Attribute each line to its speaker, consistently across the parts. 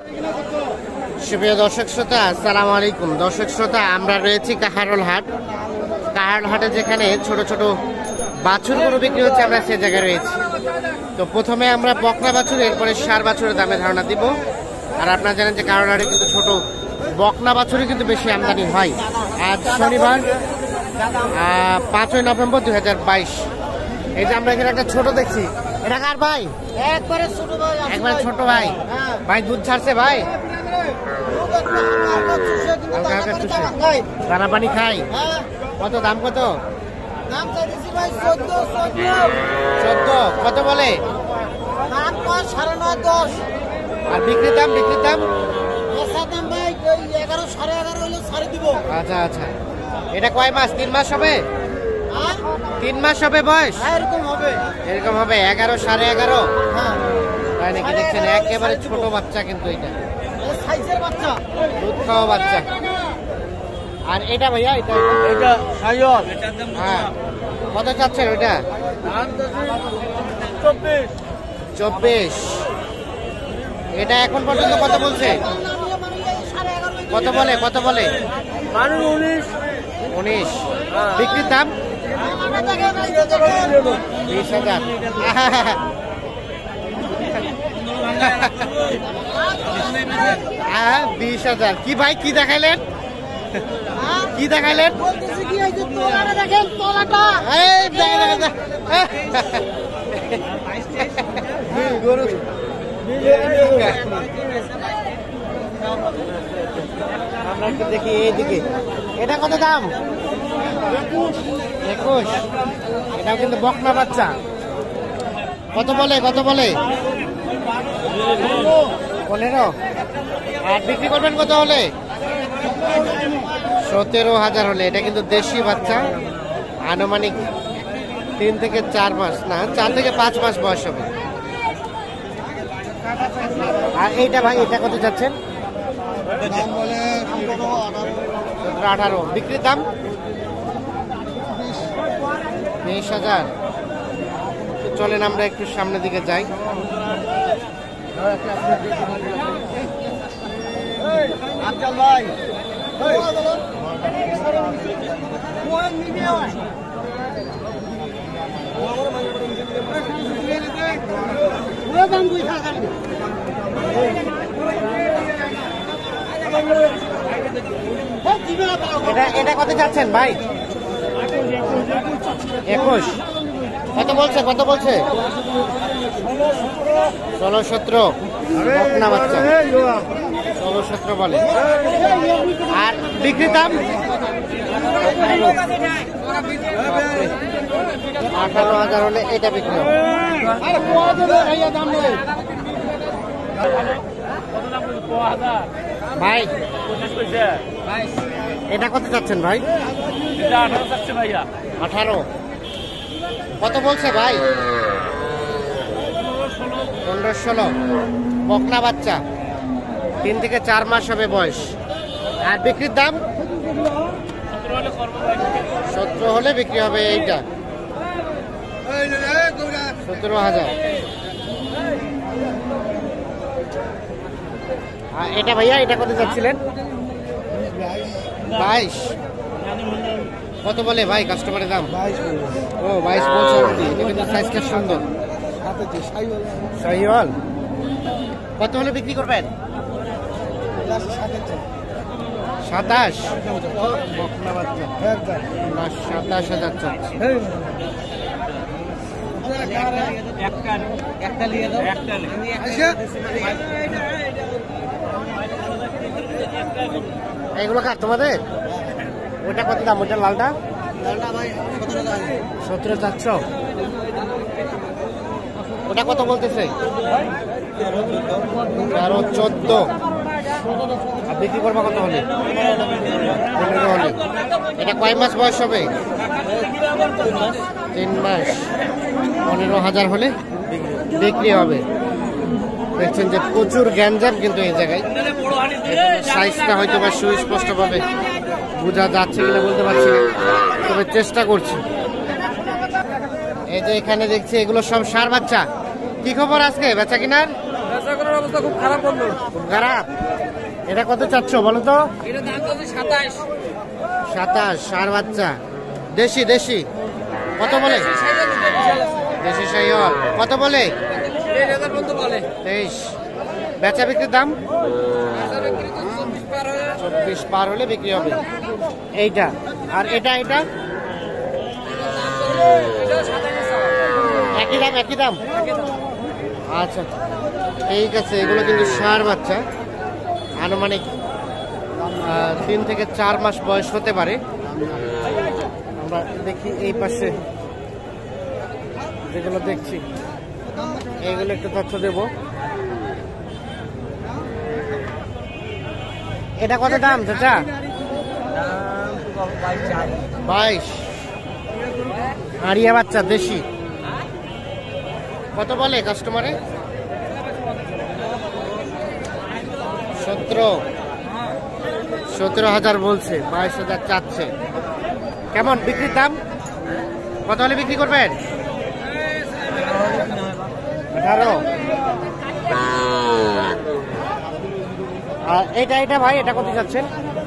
Speaker 1: সুপ্রিয় দর্শক শ্রোতা, আসসালামু আলাইকুম। দর্শক শ্রোতা, আমরা রয়েছি কাহারোল হাট। কাহারোল হাটে যেখানে ছোট ছোট বাছুর গরু বিক্রি হচ্ছে, আমরা সে জায়গায় রয়েছি। তো প্রথমে আমরা বকনা বাছুর, এরপরে ষাঁড় বাছুরের দামে ধারণা দিব। আর আপনারা জানেন যে কাহারোল হাটে কিন্তু ছোট বকনা বাছুরই কিন্তু বেশি আমদানি হয়। আজ শনিবার 5ই নভেম্বর 2022। এই যে আমরা এখানে একটা ছোট দেখছি, এটা কার ভাই?
Speaker 2: একবারে ছোট ভাই।
Speaker 1: একবারে ছোট ভাই। ভাই দুধ ছাড়ছে ভাই? দানা পানি খাই। কত দাম? কত
Speaker 2: দাম চাইছি ভাই?
Speaker 1: 14। কত বলে?
Speaker 2: দাম 9.5 10।
Speaker 1: আর বিক্রির দাম? বিক্রির দাম
Speaker 2: দাম ভাই 11 11.5 হলে ছাড়ে দিব।
Speaker 1: আচ্ছা আচ্ছা। এটা কয় মাস? 3 মাস হবে? 3 মাস হবে বয়স?
Speaker 2: এরকম হবে।
Speaker 1: এরকম হবে 11 11.5।
Speaker 2: হ্যাঁ
Speaker 1: তাই নাকি? দেখছেন একেবারে ছোট বাচ্চা, কিন্তু এটা
Speaker 2: সাইজের বাচ্চা,
Speaker 1: দুধ খাওয়া বাচ্চা। আর এটা ভাইয়া, এটা
Speaker 2: এটা সাইয়ল।
Speaker 1: হ্যাঁ, কত চাচ্ছেন ওইটা?
Speaker 2: দাম 24।
Speaker 1: 24। এটা এখন পর্যন্ত কত বলছে? কত বলে? কত বলে? 19। বিক্রির দাম 20,000। 20,000। কি ভাই, কি দেখাইলেন? কি দেখাইলেন? গরু আমরা একটু দেখি এইদিকে। এটা কত দাম? 21। এটাও কিন্তু বকনা বাচ্চা। কত বলে? কত বলে? 15। আর বিক্রি করবেন কত হলে? 17,000 হলে। এটা কিন্তু দেশি বাচ্চা, আনুমানিক 3 থেকে 4 মাস, না 4 থেকে 5 মাস বয়স হবে। আর এইটা ভাই, এটা কত যাচ্ছেন? 18। বিক্রির দাম 20,000। চলেন আমরা একটু সামনের দিকে যাই। এটা কত যাচ্ছেন ভাই? 21। কত বলছে? কত বলছে? 16 17। বকনা বাচ্চা 16 17 বলে। আর বিক্রির দাম 18,000 হলে এটা বিক্রি হবে। ভাই এটা কত চাচ্ছেন ভাই? 18। কত বলছে ভাই? 15 16। বকনা বাচ্চা, 3 থেকে 4 মাস হবে বয়স। আর বিক্রির দাম 17 হলে বিক্রি হবে। এইটা 17,000। আর এটা ভাইয়া, এটা কত যাচ্ছিলেন? 22। কত বলে ভাই কাস্টমারের দাম? 22 বলছে। এটা কিন্তু সাইজটা সুন্দর, শাহিওয়াল। কত হলে বিক্রি করবেন? 27। বকনা বাচ্চা 27,000 চাচ্ছে। এগুলো কার তোমাদের? ওটা কত দাম? ওটা লালটা 17 চাচ্ছ? ওটা কত বলতেছে? 13 14। আর বিক্রি করবা কত হলে? 15 হলে। এটা কয় মাস বয়স হবে? 3 মাস। 15,000 হলে বিক্রি হবে। দেখছেন যে প্রচুর গ্যাঞ্জাম কিন্তু এই জায়গায়। সাইজটা হয়তো বা সুস্পষ্ট ভাবে বোঝা যাচ্ছে কিনা বলতে পারছি না, তবে চেষ্টা করছি। এই যে এখানে দেখছি এগুলো সব ষাঁড় বাচ্চা। কি খবর আজকে বেচা কিনার?
Speaker 3: অবস্থা খুব খারাপ বললো।
Speaker 1: খুব খারাপ। এটা কত চাচ্ছ বলো তো?
Speaker 3: এটা দাম চাচ্ছি 27।
Speaker 1: 27। ষাঁড় বাচ্চা, দেশি দেশি। কত বলে? দেশি শাহিওয়াল। কত বলে?
Speaker 3: 23,000 পর্যন্ত বলে।
Speaker 1: 23। বেচা বিক্রির দাম?
Speaker 3: 24 পার হলে
Speaker 1: 24 পার হলে বিক্রি হবে। এইটা আর এটা এটা একই দাম একই দাম। আচ্ছা ঠিক আছে। এগুলো কিন্তু ষাঁড় বাচ্চা, আনুমানিক 3 থেকে 4 মাস বয়স হতে পারে। আমরা দেখি এই পাশে যেগুলো দেখছি এইগুলো একটু তথ্য দেব। এটা কত দাম চাচা? 22। আড়িয়া বাচ্চা দেশি। কত বলে কাস্টমারে? 17,000 বলছে, 22,000 চাচ্ছে। কেমন বিক্রির দাম? কত হলে বিক্রি করবেন? 18। আর এটা এটা ভাই এটা কত চাচ্ছেন?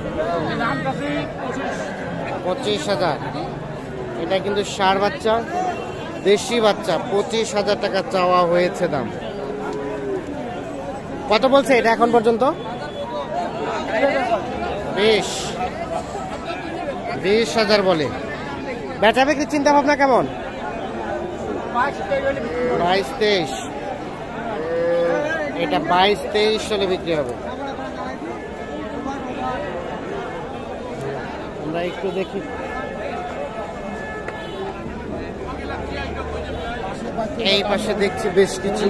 Speaker 1: 25,000। এটা কিন্তু ষাঁড় বাচ্চা, দেশি বাচ্চা। 25,000 টাকা চাওয়া হয়েছে দাম। কত বলছে এটা এখন পর্যন্ত? 20,000 বলে। বেচা বিক্রির চিন্তা ভাবনা কেমন? 22-23। এটা 22-23 সালে বিক্রি হবে। আমরা একটু দেখি। এই পাশে দেখছি বেশ কিছু।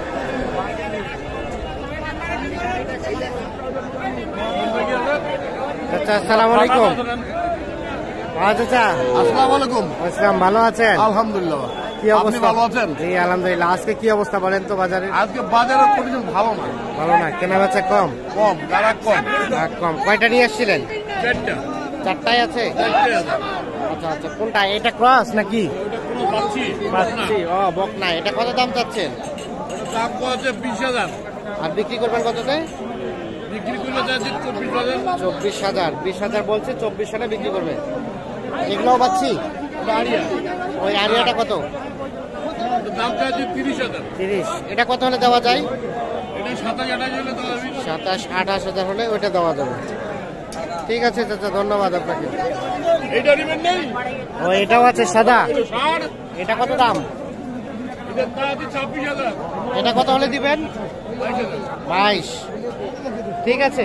Speaker 1: আচ্ছা আসসালামু আলাইকুম। আচ্ছা
Speaker 4: আসসালামু আলাইকুম।
Speaker 1: আসসালাম, ভালো আছেন?
Speaker 4: আলহামদুলিল্লাহ।
Speaker 1: কি
Speaker 4: আপনি
Speaker 1: অবস্থা?
Speaker 4: ভালো আছেন?
Speaker 1: জি আলহামদুলিল্লাহ। আজকে কি অবস্থা বলেন তো বাজারে?
Speaker 4: আজকে বাজারের পরিমাণ ভালো না,
Speaker 1: ভালো না, কেনা বেচা কম?
Speaker 4: কম, গ্রাহক কম।
Speaker 1: কম। কয়টা নিয়ে আসছিলেন?
Speaker 4: 4টা।
Speaker 1: 4টাই আছে। আচ্ছা আচ্ছা। কোনটা এটা, ক্রস নাকি? পাচ্ছি। ও বকনা। এটা কত দাম চাচ্ছেন?
Speaker 4: দাম আছে 20,000।
Speaker 1: আর বিক্রি করবেন কততে?
Speaker 4: বিক্রি করলে যাচ্ছে 24,000।
Speaker 1: 24,000। 20,000 বলছে, 24 সালে বিক্রি করবে। এগুলোও পাচ্ছি। ওই আরিয়াটা কত?
Speaker 4: দাম চাচ্ছে 30,000।
Speaker 1: 30। এটা কত হলে দেওয়া যায়?
Speaker 4: এটা 27-28 হলে দেওয়া যাবে।
Speaker 1: 27-28 হাজার হলে ওইটা দেওয়া যাবে। ঠিক আছে চাচা, ধন্যবাদ আপনাকে।
Speaker 4: এইটা নেবেন নেই?
Speaker 1: ও এটাও আছে সাদা।
Speaker 4: ষাঁড়।
Speaker 1: এটা কত দাম?
Speaker 4: এটার দাম আছে 26,000।
Speaker 1: এটা কত হলে দিবেন? 22। ঠিক আছে।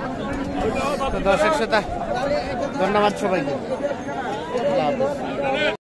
Speaker 1: তো দর্শক শ্রোতা, ধন্যবাদ সবাইকে। আল্লাহ হাফেজ।